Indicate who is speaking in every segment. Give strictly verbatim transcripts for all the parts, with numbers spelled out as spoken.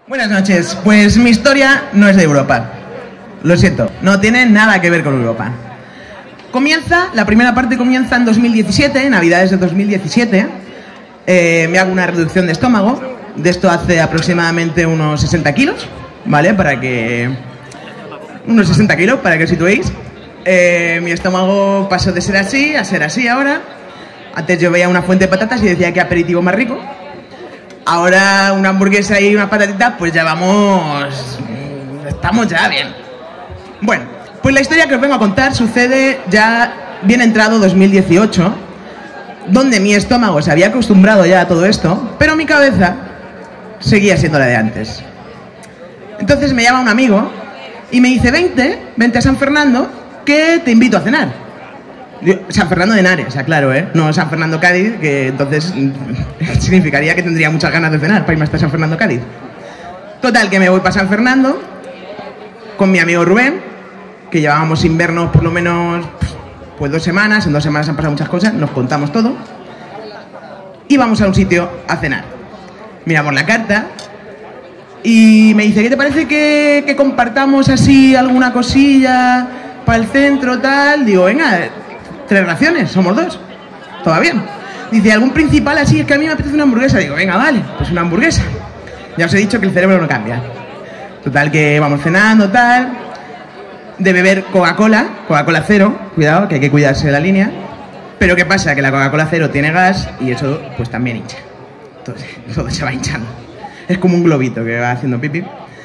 Speaker 1: Buenas noches. Pues mi historia no es de Europa. Lo siento, no tiene nada que ver con Europa. Comienza, la primera parte comienza en dos mil diecisiete, Navidades de dos mil diecisiete. Eh, me hago una reducción de estómago. De esto hace aproximadamente unos sesenta kilos, ¿vale? Para que... Unos sesenta kilos, para que os situéis. Eh, mi estómago pasó de ser así a ser así ahora. Antes yo veía una fuente de patatas y decía que aperitivo más rico. Ahora una hamburguesa y unas patatitas, pues ya vamos... Estamos ya bien. Bueno, pues la historia que os vengo a contar sucede ya bien entrado dos mil dieciocho, donde mi estómago se había acostumbrado ya a todo esto, pero mi cabeza seguía siendo la de antes. Entonces me llama un amigo y me dice, vente, vente a San Fernando, que te invito a cenar. Yo, San Fernando de Henares, aclaro, ¿eh? No San Fernando Cádiz, que entonces significaría que tendría muchas ganas de cenar para irme hasta San Fernando Cádiz. Total, que me voy para San Fernando con mi amigo Rubén, que llevábamos sin vernos por lo menos pues dos semanas. En dos semanas han pasado muchas cosas, nos contamos todo. Y vamos a un sitio a cenar. Miramos la carta y me dice, ¿qué te parece que, que compartamos así alguna cosilla para el centro, tal? Digo, venga, tres raciones, somos dos, todo bien. Dice, ¿algún principal así? Es que a mí me apetece una hamburguesa. Digo, venga, vale, pues una hamburguesa. Ya os he dicho que el cerebro no cambia. Total, que vamos cenando, tal. De beber Coca-Cola, Coca-Cola cero, cuidado, que hay que cuidarse de la línea. Pero ¿qué pasa? Que la Coca-Cola cero tiene gas y eso pues también hincha. Entonces, todo se va hinchando. Es como un globito que va haciendo pipí.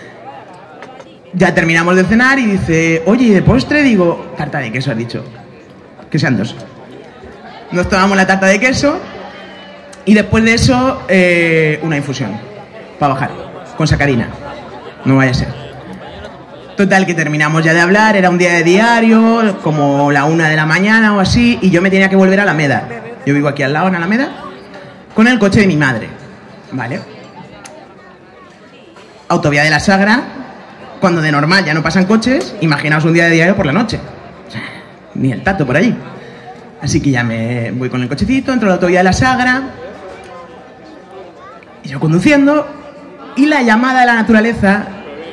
Speaker 1: Ya terminamos de cenar y dice, oye, ¿y de postre? Digo, tarta de queso, has dicho. Que sean dos. Nos tomamos la tarta de queso y después de eso eh, una infusión para bajar, con sacarina. No vaya a ser. Total, que terminamos ya de hablar, era un día de diario, como la una de la mañana o así, y yo me tenía que volver a Alameda. Yo vivo aquí al lado, en Alameda, con el coche de mi madre. ¿Vale? Autovía de la Sagra, cuando de normal ya no pasan coches, imaginaos un día de diario por la noche. O sea, ni el tato por allí. Así que ya me voy con el cochecito, entro a la autovía de la Sagra, y yo conduciendo, y la llamada de la naturaleza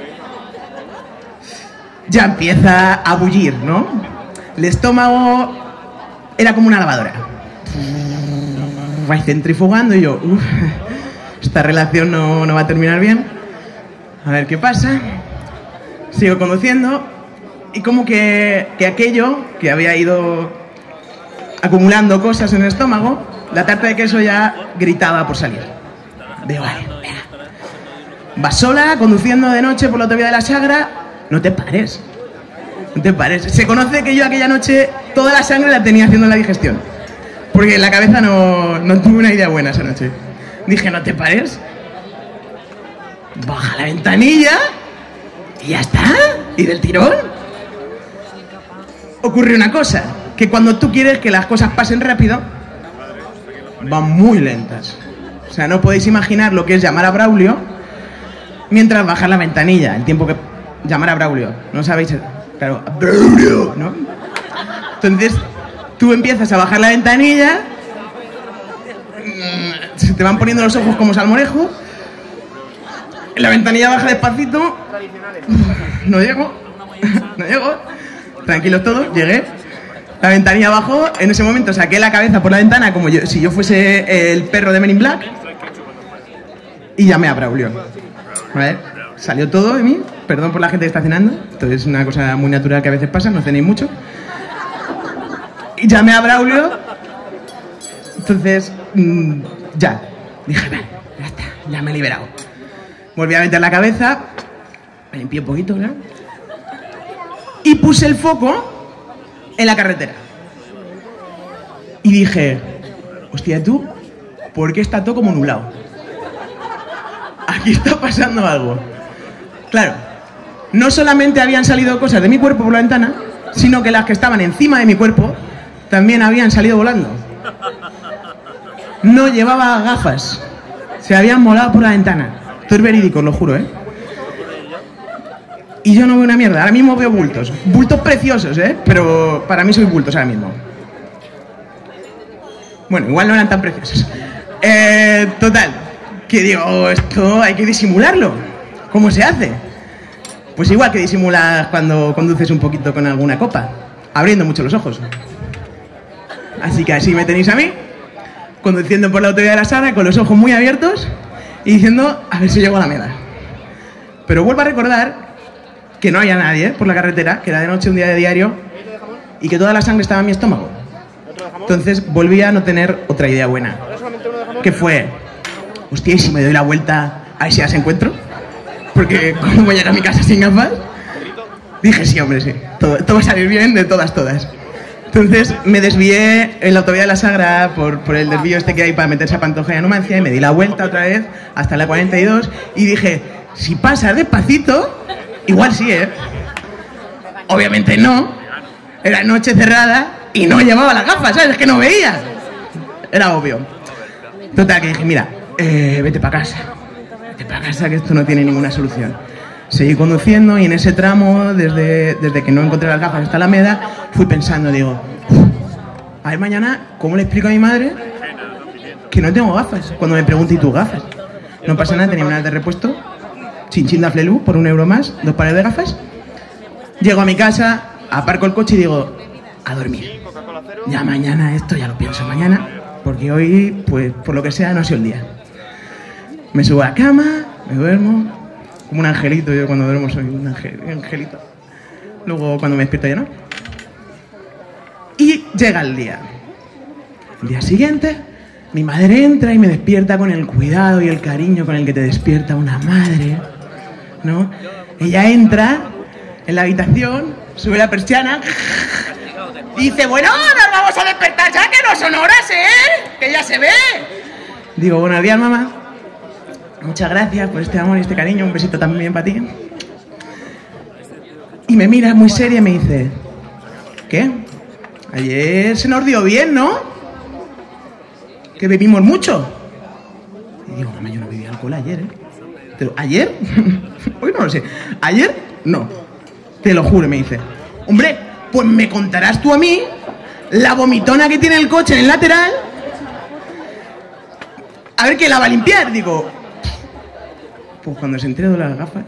Speaker 1: ya empieza a bullir, ¿no? El estómago era como una lavadora. Va centrifugando y yo, uff, esta relación no, no va a terminar bien. A ver qué pasa. Sigo conduciendo y como que, que aquello que había ido acumulando cosas en el estómago, la tarta de queso ya gritaba por salir. Digo, vale, venga. Vas sola, conduciendo de noche por la autovía de la Sagra, no te pares. No te pares. Se conoce que yo aquella noche toda la sangre la tenía haciendo la digestión. Porque en la cabeza no, no tuve una idea buena esa noche. Dije, no te pares. Baja la ventanilla y ya está. Y del tirón. Ocurre una cosa, que cuando tú quieres que las cosas pasen rápido, van muy lentas. O sea, no podéis imaginar lo que es llamar a Braulio mientras bajas la ventanilla. El tiempo que... Llamar a Braulio. No sabéis... Claro, Braulio, ¿no? Entonces, tú empiezas a bajar la ventanilla, se te van poniendo los ojos como salmorejo, la ventanilla baja despacito, no llego, no llego, tranquilos todos, llegué, la ventanilla bajó, en ese momento saqué la cabeza por la ventana como yo, si yo fuese el perro de Men in Black y llamé a Braulio, ¿vale? Salió todo de mí, perdón por la gente que está cenando, esto es una cosa muy natural que a veces pasa, no cenéis mucho. Y llamé a Braulio, entonces, mmm, ya, dije, vale, ya está, ya me he liberado. Volví a meter la cabeza, me limpié un poquito, ¿no? Y puse el foco en la carretera. Y dije, hostia, tú, ¿por qué está todo como nublado? Aquí está pasando algo. Claro, no solamente habían salido cosas de mi cuerpo por la ventana, sino que las que estaban encima de mi cuerpo también habían salido volando. No llevaba gafas, se habían volado por la ventana. Esto es verídico, os lo juro, ¿eh? Y yo no veo una mierda, ahora mismo veo bultos. Bultos preciosos, ¿eh? Pero para mí soy bultos ahora mismo. Bueno, igual no eran tan preciosos. Eh, total, que digo, esto hay que disimularlo. ¿Cómo se hace? Pues igual que disimulas cuando conduces un poquito con alguna copa, abriendo mucho los ojos. Así que así me tenéis a mí, conduciendo por la autovía de la Sagra con los ojos muy abiertos y diciendo a ver si llego a la meta. Pero vuelvo a recordar que no había nadie por la carretera, que era de noche, un día de diario, y que toda la sangre estaba en mi estómago. Entonces volví a no tener otra idea buena, que fue, hostia, ¿y si me doy la vuelta a ver si las encuentro? Porque ¿cómo voy a llegar a mi casa sin gafas? Dije, sí, hombre, sí, todo, todo va a salir bien de todas, todas. Entonces me desvié en la autovía de la Sagra por, por el desvío este que hay para meterse a Pantoja y a Numancia, y me di la vuelta otra vez hasta la cuarenta y dos y dije, si pasa despacito, igual sí, ¿eh? Obviamente no, era noche cerrada y no llevaba las gafas, ¿sabes? Es que no veía. Era obvio. Total, que dije, mira, eh, vete para casa. Vete para casa, que esto no tiene ninguna solución. Seguí conduciendo y en ese tramo, desde, desde que no encontré las gafas hasta la Alameda, fui pensando, digo, a ver mañana, ¿cómo le explico a mi madre que no tengo gafas? Cuando me pregunte, ¿y tus gafas? No pasa nada, tenía unas de repuesto, chinchín de Flelu, por un euro más, dos pares de gafas. Llego a mi casa, aparco el coche y digo, a dormir. Ya mañana esto, ya lo pienso mañana, porque hoy, pues, por lo que sea, no ha sido el día. Me subo a la cama, me duermo, como un angelito. Yo cuando duermo soy un angel, angelito. Luego cuando me despierto ya no. Y llega el día. El día siguiente, mi madre entra y me despierta con el cuidado y el cariño con el que te despierta una madre, ¿no? Ella entra en la habitación, sube la persiana, dice, bueno, nos vamos a despertar ya, que no son horas, ¿eh? Que ya se ve. Digo, buenos días, mamá. Muchas gracias por este amor y este cariño, un besito también para ti. Y me mira muy seria y me dice, ¿qué? Ayer se nos dio bien, ¿no? Que bebimos mucho. Y digo, mamá, yo no bebí alcohol ayer, ¿eh? Te lo, ¿Ayer? Hoy no lo sé. ¿Ayer? No. Te lo juro, me dice. Hombre, pues me contarás tú a mí la vomitona que tiene el coche en el lateral. A ver quién la va a limpiar. Digo, pues cuando se entere de las gafas.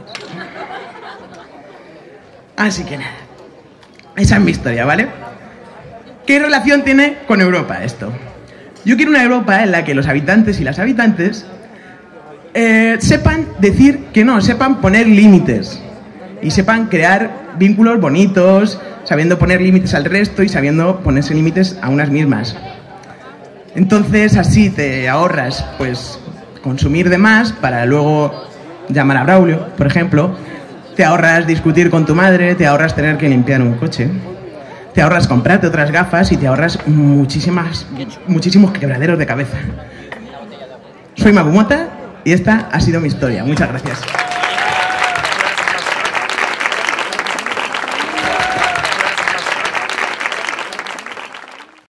Speaker 1: Así que nada. Esa es mi historia, ¿vale? ¿Qué relación tiene con Europa esto? Yo quiero una Europa en la que los habitantes y las habitantes eh, sepan decir que no, sepan poner límites y sepan crear vínculos bonitos, sabiendo poner límites al resto y sabiendo ponerse límites a unas mismas. Entonces así te ahorras, pues, consumir de más para luego llamar a Braulio, por ejemplo. Te ahorras discutir con tu madre, te ahorras tener que limpiar un coche, te ahorras comprarte otras gafas y te ahorras muchísimas, muchísimos quebraderos de cabeza. Soy Mabumota y esta ha sido mi historia. Muchas gracias.